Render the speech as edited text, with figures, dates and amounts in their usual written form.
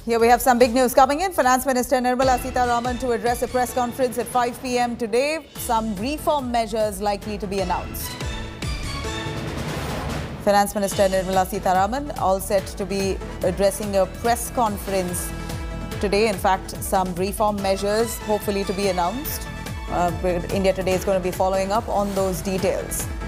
Here we have some big news coming in. Finance Minister Nirmala Sitharaman to address a press conference at 5 p.m. today. Some reform measures likely to be announced. Finance Minister Nirmala Sitharaman all set to be addressing a press conference today. In fact, some reform measures hopefully to be announced. India Today is going to be following up on those details.